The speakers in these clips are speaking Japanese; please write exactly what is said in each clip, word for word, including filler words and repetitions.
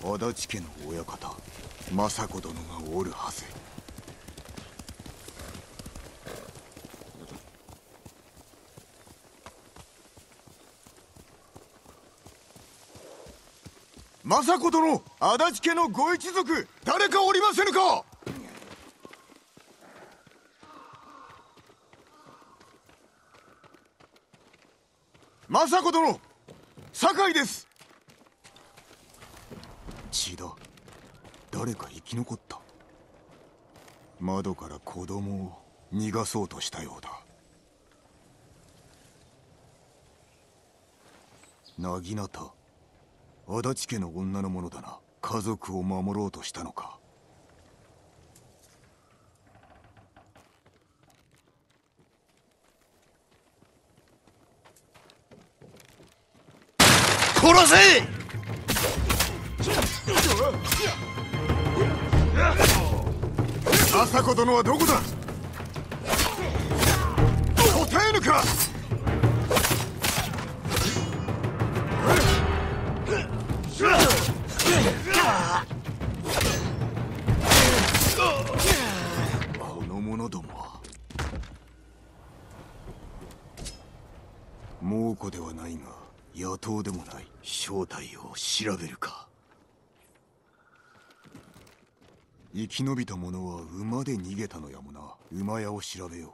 足立家の親方政子殿がおるはず。政子殿、足立家のご一族誰かおりませぬか。政子殿、酒井です。血だ。誰か生き残った。窓から子供を逃がそうとしたようだ。薙刀、足立家の女のものだな。家族を守ろうとしたのか。 殺せ！ 政子殿はどこだ。答えぬか。この者どもは猛虎ではないが野党でもない。正体を調べるか。生き延びた者は馬で逃げたのやもな。馬屋を調べよ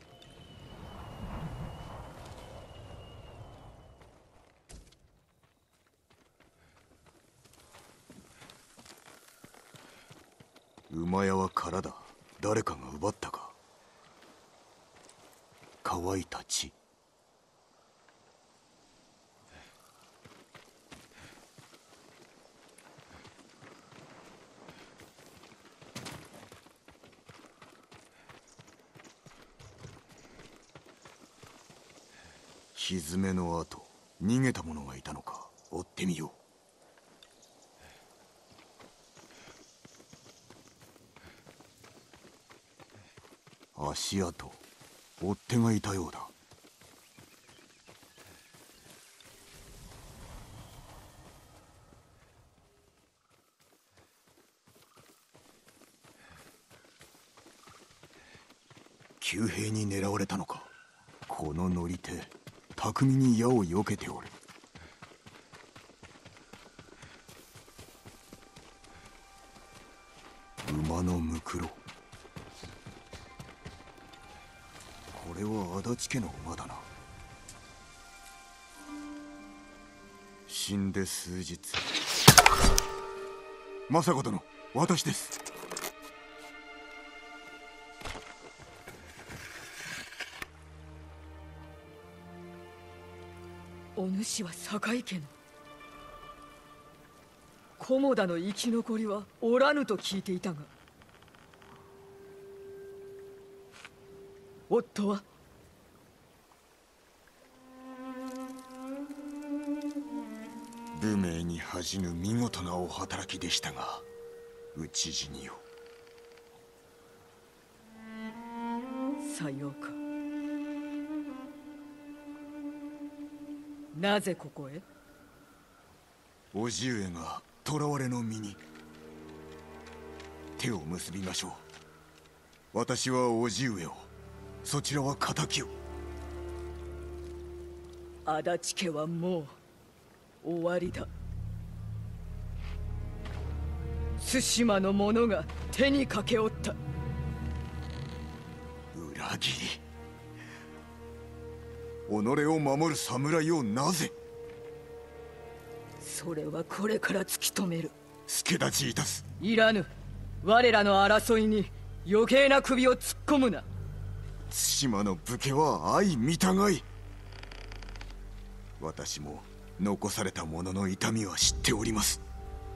う。馬屋は空だ。誰かが奪ったか。乾いた血。蹄の跡、逃げた者がいたのか。追ってみよう。足跡、追っ手がいたようだ。旧兵に狙われたのか。この乗り手、巧みに矢を避けておる。馬のむくろ。これは足立家の馬だな。死んで数日。政子殿、私です。 お主は堺家の。菰田の生き残りはおらぬと聞いていたが、夫は？ 武名に恥じぬ見事なお働きでしたが、討ち死にを。 さようか。なぜここへ？ 叔父上が囚われの身に。手を結びましょう。私は叔父上を、そちらは敵を。 足立家はもう終わりだ。対馬の者が手にかけおった。 裏切り。己を守る侍をなぜ。 それはこれから突き止める。 助太刀いたす。 いらぬ。我らの争いに余計な首を突っ込むな。 対馬の武家は相見たがい。私も残された者の痛みは知っております。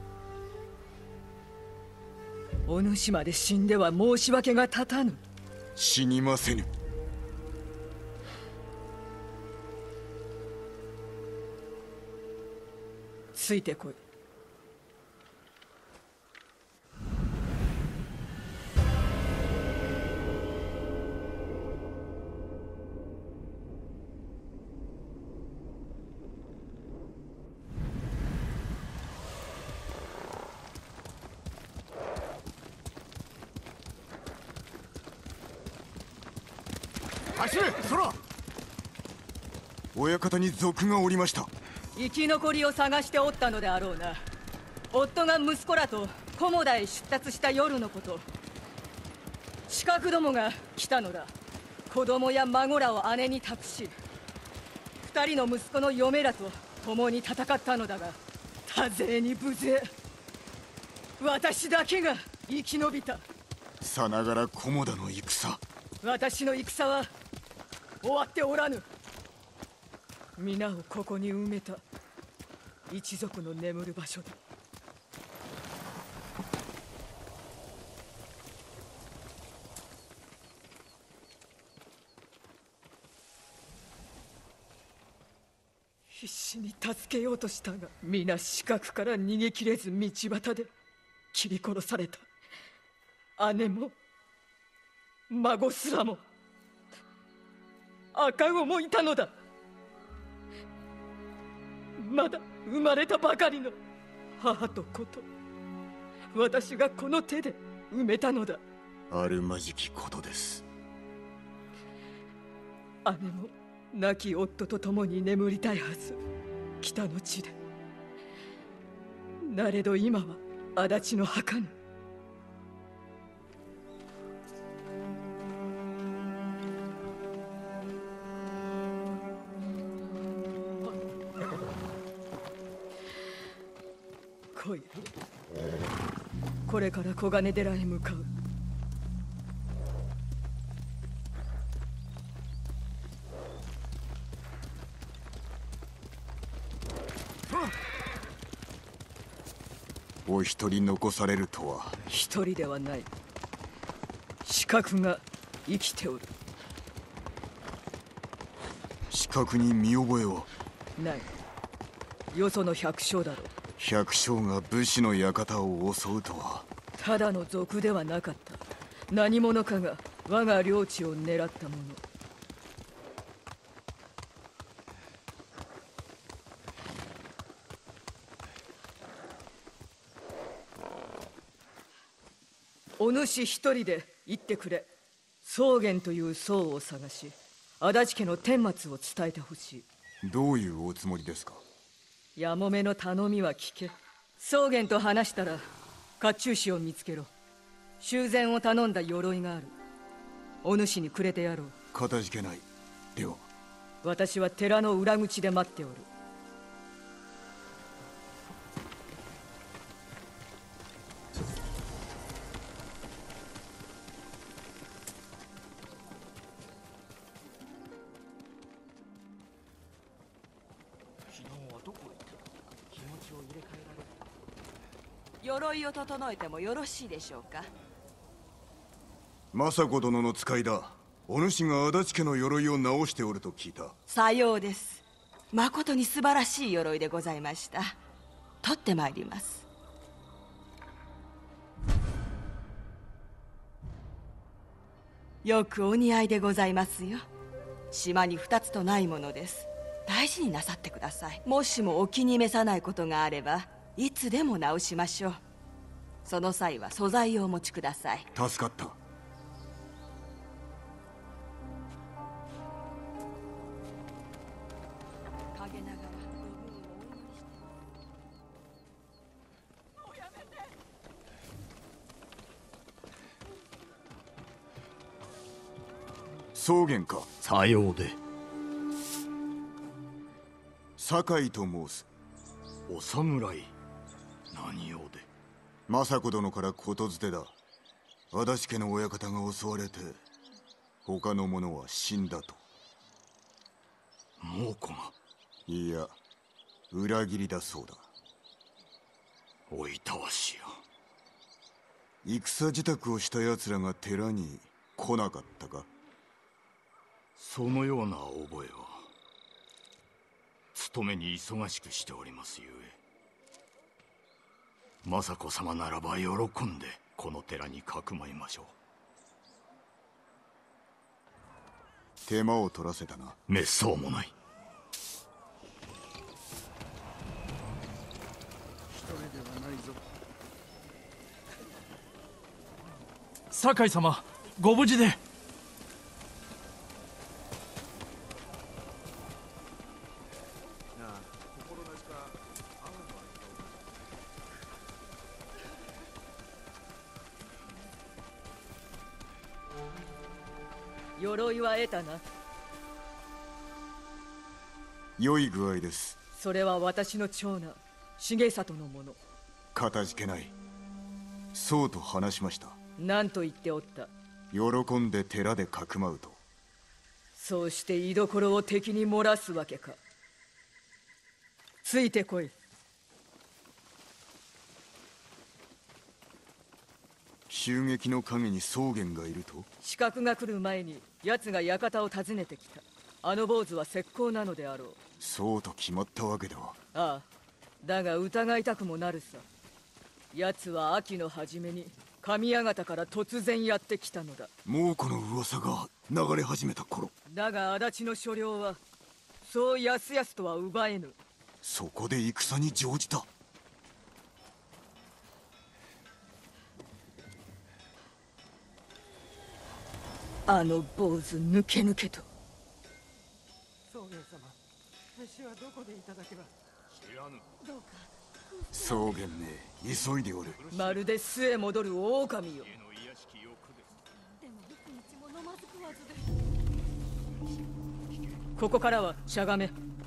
お主まで死んでは申し訳が立たぬ。 死にませぬ。 ついてこい。 走れ空。親方に賊がおりました。 生き残りを探しておったのであろうな。夫が息子らと菰田へ出立した夜のこと、刺客どもが来たのだ。子供や孫らを姉に託し、二人の息子の嫁らと共に戦ったのだが、多勢に無勢。私だけが生き延びた。 さながら菰田の戦。 私の戦は終わっておらぬ。皆をここに埋めた一族の眠る場所だ。必死に助けようとしたが、皆死角から逃げきれず道端で切り殺された。姉も孫すらも、赤子もいたのだ。まだ生まれたばかりの母と子と、私がこの手で埋めたのだ。 あるまじきことです。 姉も亡き夫と共に眠りたいはず、北の地で。なれど今は足立の墓に。来い。これから小金寺へ向かう。 お一人残されるとは。 一人ではない。刺客が生きておる。 刺客に見覚えは？ ない。よその百姓だろう。 百姓が武士の館を襲うとは。 ただの賊ではなかった。何者かが我が領地を狙ったもの。お主一人で行ってくれ。宗玄という僧を探し、足立家の顛末を伝えてほしい。 どういうおつもりですか？ やもめの頼みは聞け。宗玄と話したら甲冑師を見つけろ。修繕を頼んだ鎧がある。お主にくれてやろう。 かたじけない。では。 私は寺の裏口で待っておる。 鎧を整えてもよろしいでしょうか。 政子殿の使いだ。お主が足立家の鎧を直しておると聞いた。 さようです。まことに素晴らしい鎧でございました。取ってまいります。よくお似合いでございますよ。島に二つとないものです。大事になさってください。もしもお気に召さないことがあればいつでも直しましょう。その際は素材をお持ちください。 助かった。 陰ながらご分をお祈りしてもうやめて。 宗玄か。 さようで。 酒井と申す。 お侍。何用で？ 政子殿からことづてだ。足立家の親方が襲われて他の者は死んだと。 猛虎が？ いや、裏切りだそうだ。 おいたわしや。 戦支度をした奴らが寺に来なかったか？ そのような覚えは。勤めに忙しくしておりますゆえ。政子様ならば喜んでこの寺にかくまいましょう。 手間を取らせたな。 めっそうもない。 一人ではないぞ。 酒井様、ご無事で。 鎧は得たな。 良い具合です。 それは私の長男重里のもの。 かたじけない。そうと話しました。 何と言っておった？ 喜んで寺でかくまうと。 そうして居所を敵に漏らすわけか。ついてこい。 襲撃の陰に草原がいると？ 刺客が来る前に奴が館を訪ねてきた。あの坊主は石膏なのであろう。 そうと決まったわけでは。 ああ、だが疑いたくもなるさ。奴は秋の初めに神谷方から突然やってきたのだ。 もうこの噂が流れ始めた頃。 だが足立の所領はそうやすやすとは奪えぬ。 そこで戦に乗じた。 あの坊主抜け抜けと。 宗玄様、飯はどこでいただけば。 知らぬ。 どうか。 草原め急いでおる。 まるで巣へ戻る狼よ。 家の癒しき欲です。 でも一日も飲まず食わずで。 ここからはしゃがめ。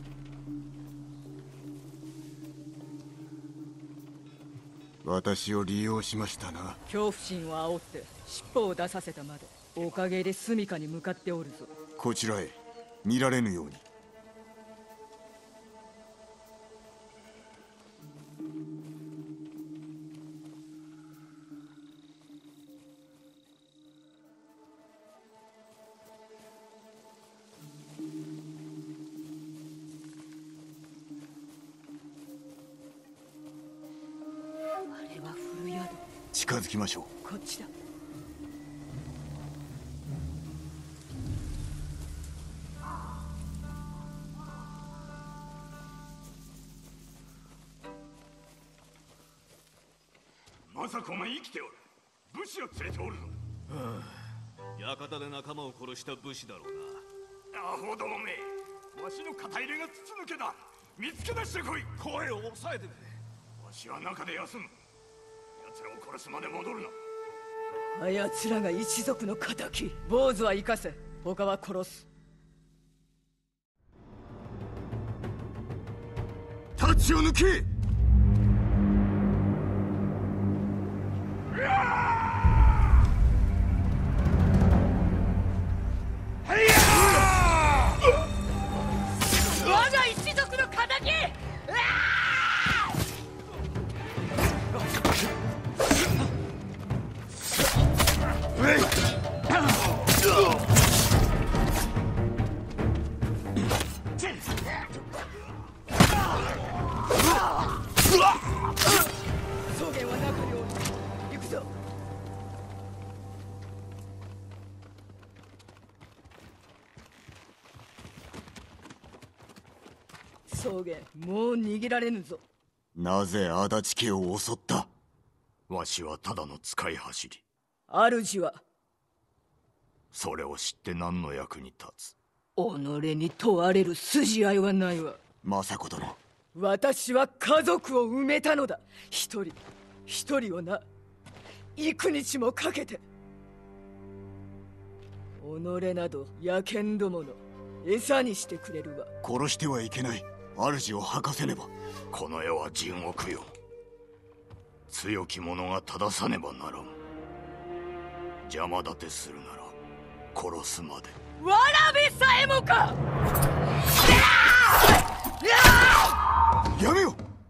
私を利用しましたな。 恐怖心を煽って尻尾を出させたまで。おかげで住処に向かっておるぞ。 こちらへ見られぬように。 あれは古宿。 近づきましょう。 こっちだ。 まさかお前生きておる。武士を連れておるぞ。 館で仲間を殺した武士だろうな。 アホどもめ、わしの肩入れが筒抜けだ。見つけ出してこい。 声を抑えてくれ。 わしは中で休む。奴らを殺すまで戻るな。 あやつらが一族の敵。坊主は生かせ、他は殺す。 太刀を抜け。 我が一族の敵。草原は中におる。行くぞ。草原、もう逃げられぬぞ。 なぜ足立家を襲った？ わしはただの使い走り。 主はそれを知って何の役に立つ？ 己に問われる筋合いはないわ。 政子殿。 私は家族を埋めたのだ。一人一人をな、幾日もかけて。己など野犬どもの餌にしてくれるわ。 殺してはいけない。主を吐かせねば。 この世は地獄よ。強き者が正さねばならん。邪魔立てするなら殺すまで。 わらべさえもか。 やめよ。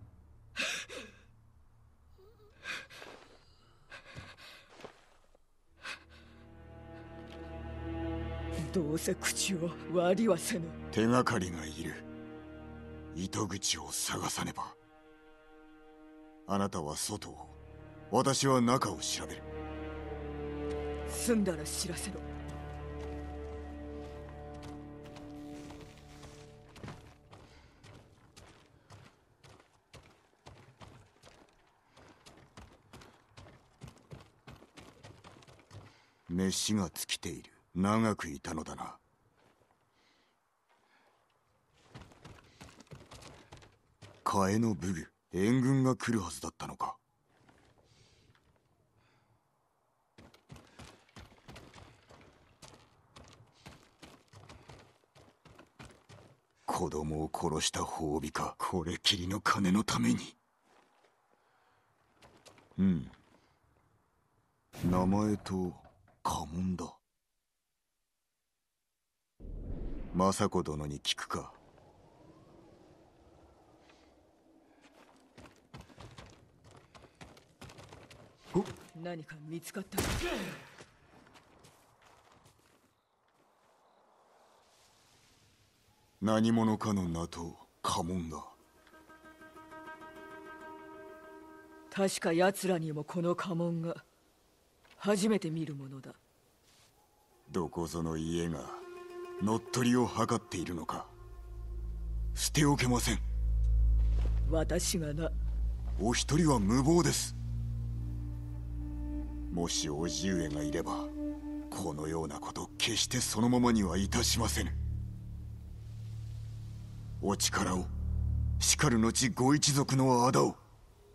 どうせ口を割りはせぬ。 手がかりがいる。糸口を探さねば。あなたは外を、私は中を調べる。 済んだら知らせろ。 飯が尽きている。長くいたのだな。替えの武具、援軍が来るはずだったのか。 子供を殺した褒美か、これきりの金のために。うん、名前と家紋だ。政子殿に聞くか。 何か見つかったか？ 何者かの名と家紋だ。 確か奴らにもこの家紋が。初めて見るものだ。 どこぞの家が乗っ取りを図っているのか。捨ておけません。 私がな。 お一人は無謀です。もし叔父上がいれば、このようなこと決してそのままにはいたしませぬ。お力を、しかる後ご一族の仇を。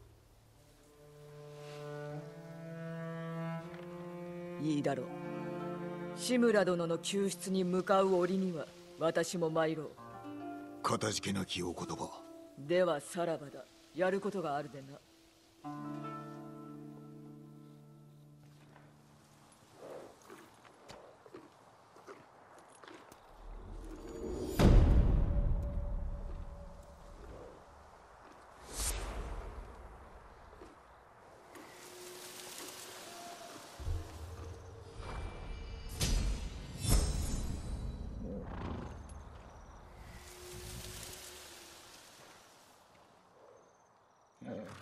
いいだろう。志村殿の救出に向かう折には私も参ろう。 かたじけなきお言葉。 ではさらばだ。やることがあるでな。 うん